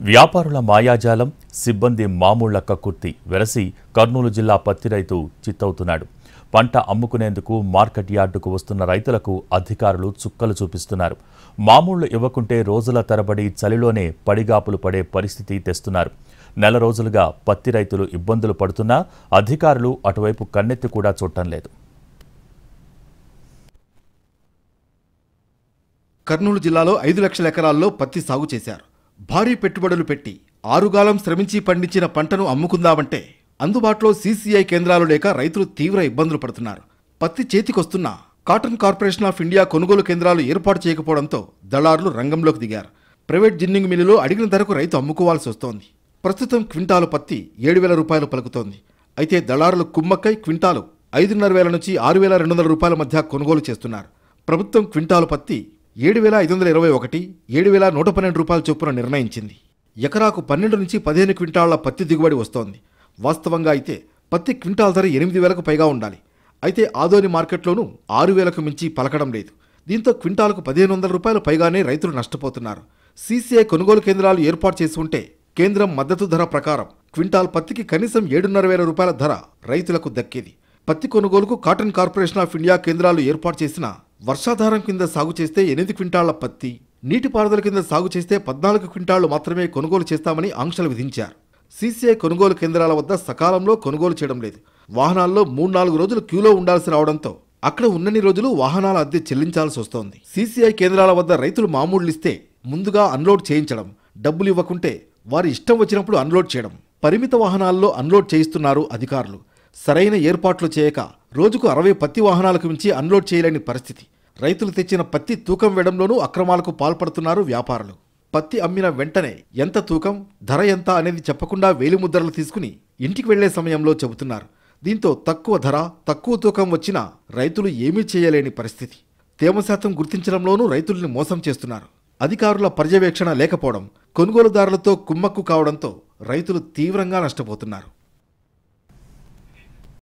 వ్యాపారుల మాయాజాలం, సిబ్బంది మామూళ్ల కక్కుర్తి వెరసి కర్నూలు జిల్లా పత్తి రైతు చిత్తవుతున్నాడు. పంట అమ్ముకునేందుకు మార్కెట్ యార్డుకు వస్తున్న రైతులకు అధికారులు చుక్కలు చూపిస్తున్నారు. మామూళ్లు ఇవ్వకుంటే రోజుల తరబడి చలిలోనే పడిగాపులు పడే పరిస్థితి తెస్తున్నారు. నెల రోజులుగా పత్తి రైతులు ఇబ్బందులు పడుతున్నా అధికారులు అటువైపు కన్నెత్తి కూడా చూడటం లేదు. కర్నూలు జిల్లాలో 5 లక్షల ఎకరాల్లో పత్తి సాగు చేశారు. భారీ పెట్టుబడులు పెట్టి ఆరుగాలం శ్రమించి పండించిన పంటను అమ్ముకుందామంటే అందుబాటులో సీసీఐ కేంద్రాలు లేక రైతులు తీవ్ర ఇబ్బందులు పడుతున్నారు. పత్తి చేతికొస్తున్నా కాటన్ కార్పొరేషన్ ఆఫ్ ఇండియా కొనుగోలు కేంద్రాలు ఏర్పాటు చేయకపోవడంతో దళారులు రంగంలోకి దిగారు. ప్రైవేట్ జిన్నింగ్ మిల్లులో అడిగిన ధరకు రైతు అమ్ముకోవాల్సి వస్తోంది. ప్రస్తుతం క్వింటాలు పత్తి 7,000 రూపాయలు పలుకుతోంది. అయితే దళారులు కుమ్మక్కై క్వింటాలు 5,500 నుంచి 6,200 రూపాయల మధ్య కొనుగోలు చేస్తున్నారు. ప్రభుత్వం క్వింటాలు పత్తి 7,521, 7,112 రూపాయల చొప్పున నిర్ణయించింది. ఎకరాకు 12 నుంచి 15 క్వింటాళ్ల పత్తి దిగుబడి వస్తోంది. వాస్తవంగా అయితే పత్తి క్వింటాల్ ధర 8,000కు పైగా ఉండాలి. అయితే ఆదోని మార్కెట్లోనూ 6,000కు మించి పలకడం లేదు. దీంతో క్వింటాలకు 1,500 రూపాయలు పైగానే రైతులు నష్టపోతున్నారు. సీసీఐ కొనుగోలు కేంద్రాలు ఏర్పాటు చేసి ఉంటే కేంద్రం మద్దతు ధర ప్రకారం క్వింటాల్ పత్తికి కనీసం 7,500 రూపాయల ధర రైతులకు దక్కేది. పత్తి కొనుగోలుకు కాటన్ కార్పొరేషన్ ఆఫ్ ఇండియా కేంద్రాలు ఏర్పాటు చేసిన వర్షాధారం కింద సాగు చేస్తే 8 క్వింటాళ్ల పత్తి, నీటిపారుదల కింద సాగు చేస్తే 14 క్వింటాళ్లు మాత్రమే కొనుగోలు చేస్తామని ఆంక్షలు విధించారు. సీసీఐ కొనుగోలు కేంద్రాల వద్ద సకాలంలో కొనుగోలు చేయడం లేదు. వాహనాల్లో 3-4 రోజులు క్యూలో ఉండాల్సి రావడంతో అక్కడ ఉన్నన్ని రోజులు వాహనాల అద్దె చెల్లించాల్సి వస్తోంది. సీసీఐ కేంద్రాల వద్ద రైతులు మామూళ్లిస్తే ముందుగా అన్లోడ్ చేయించడం, డబ్బులు ఇవ్వకుంటే వారి ఇష్టం వచ్చినప్పుడు అన్లోడ్ చేయడం, పరిమిత వాహనాల్లో అన్లోడ్ చేయిస్తున్నారు అధికారులు. సరైన ఏర్పాట్లు చేయక రోజుకు 60 పత్తి వాహనాలకు మించి అన్లోడ్ చేయలేని పరిస్థితి. రైతులు తెచ్చిన పత్తి తూకం వేయడంలోనూ అక్రమాలకు పాల్పడుతున్నారు వ్యాపారులు. పత్తి అమ్మిన వెంటనే ఎంత తూకం, ధర ఎంత అనేది చెప్పకుండా వేలిముద్రలు తీసుకుని ఇంటికి వెళ్లే సమయంలో చెబుతున్నారు. దీంతో తక్కువ ధర, తక్కువ తూకం వచ్చినా రైతులు ఏమీ చేయలేని పరిస్థితి. తేమ శాతం గుర్తించడంలోనూ రైతుల్ని మోసం చేస్తున్నారు. అధికారుల పర్యవేక్షణ లేకపోవడం, కొనుగోలుదారులతో కుమ్మక్కు కావడంతో రైతులు తీవ్రంగా నష్టపోతున్నారు.